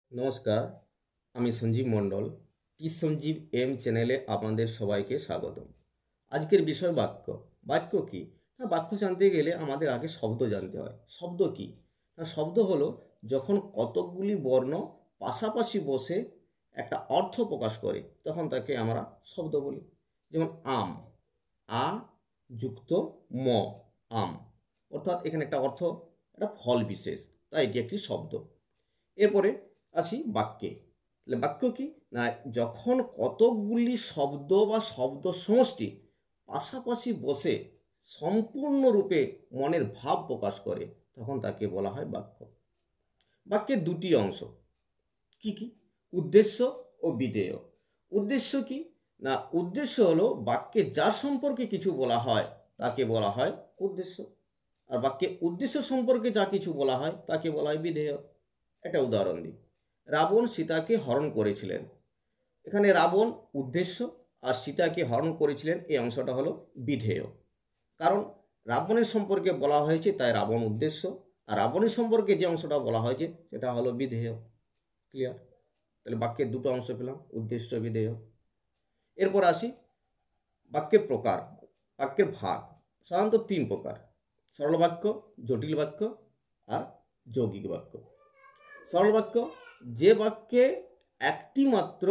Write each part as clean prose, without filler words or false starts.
নমস্কার, আমি Sanjib Mondal. T Sanjib M চ্যানেলে আপনাদের সবাইকে স্বাগতম। আজকের বিষয় বাক্য। বাক্য কি? না, বাক্য জানতে গেলে আমাদের আগে শব্দ জানতে হয়। শব্দ কি? না, শব্দ হলো যখন কতকগুলি বর্ণ পাশাপাশি বসে একটা অর্থ প্রকাশ করে, তখন তাকে আমরা শব্দ বলি। যেমন আম, আ যুক্ত ম, আম, অর্থাৎ এখানে একটা অর্থ, একটা ফল বিশেষ, তাই এটি একটি শব্দ। এরপরে আসি বাক্যে। তাহলে বাক্য কি? না, যখন কতকগুলি শব্দ বা শব্দ সমষ্টি পাশাপাশি বসে সম্পূর্ণরূপে মনের ভাব প্রকাশ করে, তখন তাকে বলা হয় বাক্য। বাক্যের দুটি অংশ কি কি? উদ্দেশ্য ও বিধেয়। উদ্দেশ্য কি? না, উদ্দেশ্য হলো বাক্যে যার সম্পর্কে কিছু বলা হয় তাকে বলা হয় উদ্দেশ্য, আর বাক্যে উদ্দেশ্য সম্পর্কে যা কিছু বলা হয় তাকে বলা হয় বিধেয়। একটা উদাহরণ দিই। রাবণ সীতাকে হরণ করেছিলেন। এখানে রাবণ উদ্দেশ্য আর সীতাকে হরণ করেছিলেন, এই অংশটা হলো বিধেয়। কারণ রাবণের সম্পর্কে বলা হয়েছে তাই রাবণ উদ্দেশ্য, আর রাবণের সম্পর্কে যে অংশটা বলা হয়েছে সেটা হলো বিধেয়। ক্লিয়ার? তাহলে বাক্যের দুটো অংশ পেলাম, উদ্দেশ্য বিধেয়। এরপর আসি বাক্যের প্রকার, বাক্যের ভাগ। সাধারণত তিন প্রকার: সরল বাক্য, জটিল বাক্য আর যৌগিক বাক্য। সরল বাক্য, যে বাক্যে একটি মাত্র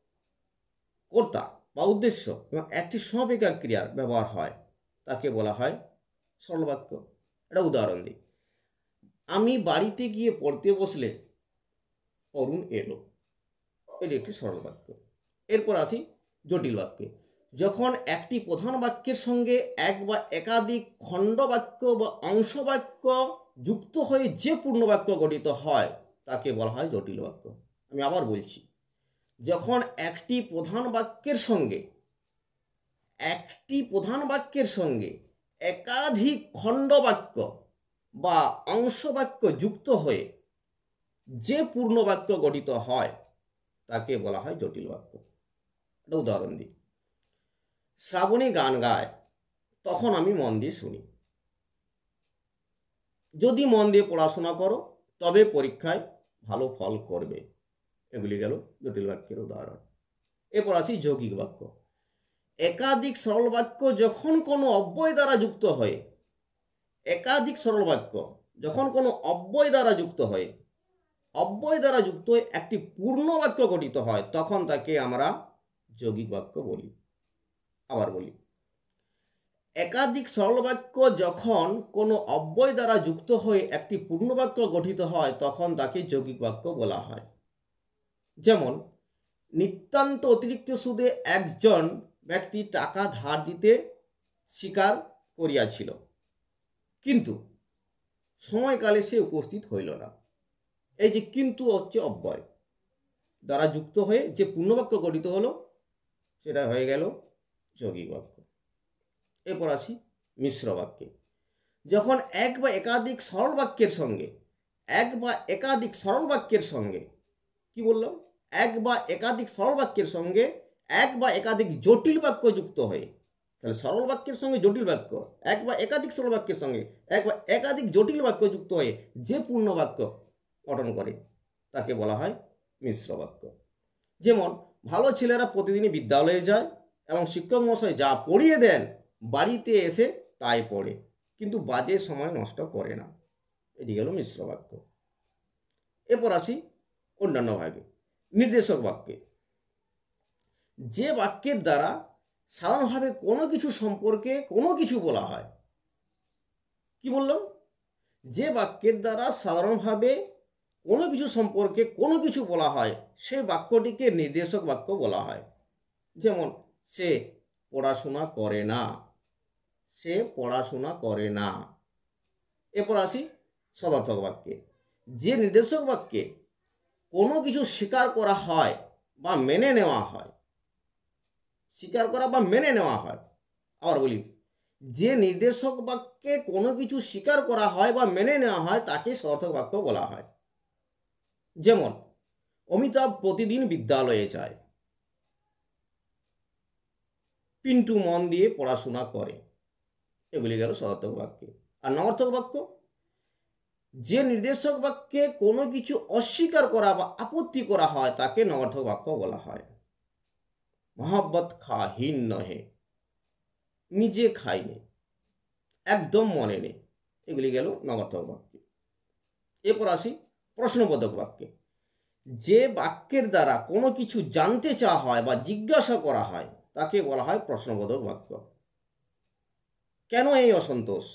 কর্তা বা উদ্দেশ্য এবং একটি সমাপিকা ক্রিয়ার ব্যবহার হয় তাকে বলা হয় সরল বাক্য। একটা উদাহরণ দিই। আমি বাড়িতে গিয়ে পড়তে বসলে অরুণ এলো, এটি একটি সরল বাক্য। এরপর আসি জটিল বাক্যে। যখন একটি প্রধান বাক্যের সঙ্গে এক বা একাধিক খণ্ড বাক্য বা অংশ বাক্য যুক্ত হয়ে যে পূর্ণ বাক্য গঠিত হয় তাকে বলা হয় জটিল বাক্য। আমি আবার বলছি, যখন একটি প্রধান বাক্যের সঙ্গে একাধিক খণ্ড বাক্য বা অংশ বাক্য যুক্ত হয়ে যে পূর্ণ বাক্য গঠিত হয় তাকে বলা হয় জটিল বাক্য। একটা উদাহরণ দিই। শ্রাবণী গান গায়, তখন আমি মন দিয়ে শুনি। যদি মন দিয়ে পড়াশোনা করো তবে পরীক্ষায় ভালো ফল করবে। এগুলি গেল জটিল বাক্যের উদাহরণ। এরপর আসি যৌগিক বাক্য। একাধিক সরল বাক্য যখন কোনো অব্যয় দ্বারা যুক্ত হয়, একাধিক সরল বাক্য যখন কোনো অব্যয় দ্বারা যুক্ত হয় একটি পূর্ণ বাক্য গঠিত হয়, তখন তাকে আমরা যৌগিক বাক্য বলি। আবার বলি, একাধিক সরল বাক্য যখন কোনো অব্যয় দ্বারা যুক্ত হয়ে একটি পূর্ণ বাক্য গঠিত হয় তখন তাকে যৌগিক বাক্য বলা হয়। যেমন, নিতান্ত অতিরিক্ত সুদে একজন ব্যক্তি টাকা ধার দিতে স্বীকার করিয়াছিল, কিন্তু সময়কালে সে উপস্থিত হইল না। এই যে কিন্তু হচ্ছে অব্যয় দ্বারা যুক্ত হয়ে যে পূর্ণবাক্য গঠিত হলো, সেটা হয়ে গেল যৌগিক বাক্য। এরপর আসি মিশ্র বাক্যে। যখন এক বা একাধিক সরল বাক্যের সঙ্গে কি বললাম, এক বা একাধিক সরল বাক্যের সঙ্গে এক বা একাধিক জটিল বাক্য যুক্ত হয়ে, তাহলে সরল বাক্যের সঙ্গে জটিল বাক্য, এক বা একাধিক সরল বাক্যের সঙ্গে এক বা একাধিক জটিল বাক্য যুক্ত হয়ে যে পূর্ণ বাক্য গঠন করে তাকে বলা হয় মিশ্র বাক্য। যেমন, ভালো ছেলেরা প্রতিদিনই বিদ্যালয়ে যায় এবং শিক্ষক মশাই যা পড়িয়ে দেন বাড়িতে এসে তাই পড়ে, কিন্তু বাজে সময় নষ্ট করে না। এটি গেল মিশ্র বাক্য। এরপর আসি অন্যান্য ভাগে। নির্দেশক বাক্যে, যে বাক্যের দ্বারা সাধারণভাবে কোনো কিছু সম্পর্কে কোনো কিছু বলা হয়। কি বললাম? যে বাক্যের দ্বারা সাধারণভাবে কোনো কিছু সম্পর্কে কোনো কিছু বলা হয় সে বাক্যটিকে নির্দেশক বাক্য বলা হয়। যেমন, সে পড়াশোনা করে না, সে পড়াশোনা করে না। এরপর আসি সদর্থক বাক্যে। যে নির্দেশক বাক্যে কোনো কিছু স্বীকার করা হয় বা মেনে নেওয়া হয়, স্বীকার করা বা মেনে নেওয়া হয়। আবার বলি, যে নির্দেশক বাক্যে কোনো কিছু স্বীকার করা হয় বা মেনে নেওয়া হয় তাকে সদর্থক বাক্য বলা হয়। যেমন, অমিতাভ প্রতিদিন বিদ্যালয়ে যায়, পিন্টু মন দিয়ে পড়াশোনা করে। এগুলি গেল সদর্থক বাক্যে। আর নঅর্থক বাক্য, যে নির্দেশক বাক্যে কোনো কিছু অস্বীকার করা বা আপত্তি করা হয় তাকে নবার্থক বাক্য বলা হয়। মহাব্বত খাহীন নহে, নিজে খাইনি, একদম মনে নেই, এগুলি গেল নবার্থক বাক্য। এরপর আসি প্রশ্নবোধক বাক্যে। যে বাক্যের দ্বারা কোনো কিছু জানতে চাওয়া হয় বা জিজ্ঞাসা করা হয় তাকে বলা হয় প্রশ্নবোধক বাক্য। কেন এই অসন্তোষ,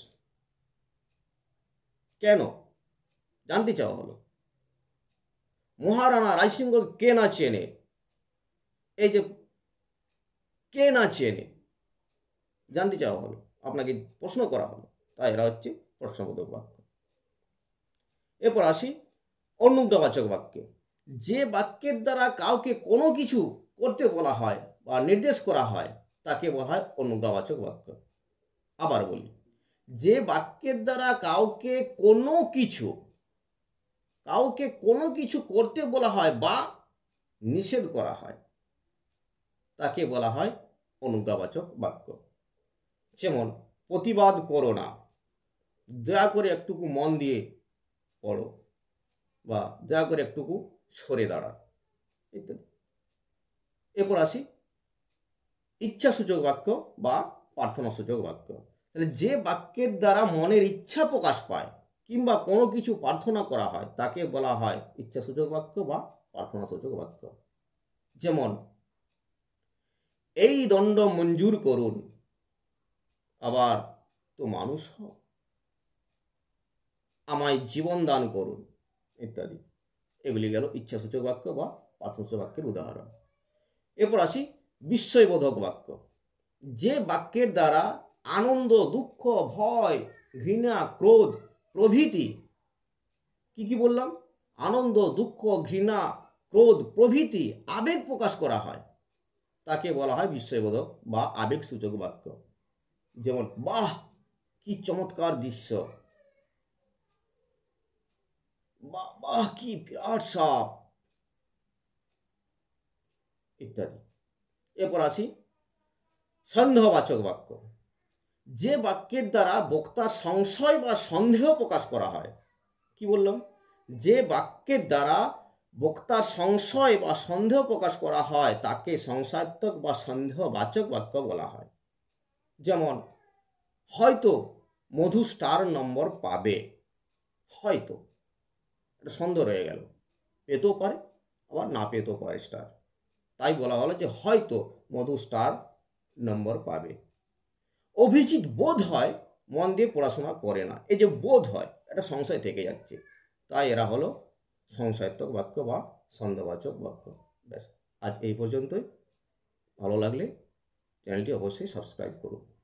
কেন জানতে চাওয়া হলো। মহারানা রায়সিংহ কে না চেনে, এই যে কে না চেনে জানতে চাওয়া হলো, আপনাকে প্রশ্ন করা হলো, তাই এরা হচ্ছে প্রশ্নবোধক বাক্য। এরপর আসি অনুজ্ঞাবাচক বাক্যে। যে বাক্যের দ্বারা কাউকে কোনো কিছু করতে বলা হয় বা নির্দেশ করা হয় তাকে বলা হয় অনুজ্ঞাবাচক বাক্য। আবার বলি, যে বাক্যের দ্বারা কাউকে কোনো কিছু করতে বলা হয় বা নিষেধ করা হয় তাকে বলা হয় অনুজ্ঞাবাচক বাক্য। যেমন প্রতিবাদ করো না, দয়া করে একটুকু মন দিয়ে পড়ো, বা দয়া করে একটুকু সরে দাঁড়ান, ইত্যাদি। এরপর আসি ইচ্ছাসূচক বাক্য বা প্রার্থনাসূচক বাক্য। তাহলে যে বাক্যের দ্বারা মনের ইচ্ছা প্রকাশ পায় কিংবা কোনো কিছু প্রার্থনা করা হয় তাকে বলা হয় ইচ্ছাসূচক বাক্য বা প্রার্থনাসূচক বাক্য। যেমন এই দণ্ড মঞ্জুর করুন, আবার তো মানুষ হও, আমায় জীবন দান করুন, ইত্যাদি। এগুলি গেল ইচ্ছাসূচক বাক্য বা প্রার্থনাসূচক বাক্যের উদাহরণ। এরপর আসি বিস্ময়বোধক বাক্য। যে বাক্যের দ্বারা আনন্দ, দুঃখ, ভয়, ঘৃণা, ক্রোধ প্রভৃতি, কি বললাম, আনন্দ, দুঃখ, ঘৃণা, ক্রোধ প্রভৃতি আবেগ প্রকাশ করা হয় তাকে বলা হয় বিস্ময়বোধক বা আবেগসূচক বাক্য। যেমন বাহ কি চমৎকার দৃশ্য, বাহ বাহ কি বিরাট সাপ, ইত্যাদি। এরপর আসি সন্দেহবাচক বাক্য। যে বাক্যের দ্বারা বক্তার সংশয় বা সন্দেহ প্রকাশ করা হয়, কি বললাম, যে বাক্যের দ্বারা বক্তার সংশয় বা সন্দেহ প্রকাশ করা হয় তাকে সংশয়াত্মক বা সন্দেহবাচক বাক্য বলা হয়। যেমন হয়তো মধু স্টার নম্বর পাবে, হয়তো, এটা সন্দেহ রয়ে গেল, পেতেও পারে আবার না পেতেও পারে স্টার, তাই বলা হলো যে হয়তো মধু স্টার নম্বর পাবে। অভিজিৎ বোধ হয় মন দিয়ে পড়াশোনা করে না, এই যে বোধ হয় এটা সংশয় থেকে যাচ্ছে, তাই এরা হলো সংশয়াত্মক বাক্য বা সন্দেহবাচক বাক্য। ব্যাস, আজ এই পর্যন্তই। ভালো লাগলে চ্যানেলটি অবশ্যই সাবস্ক্রাইব করুন।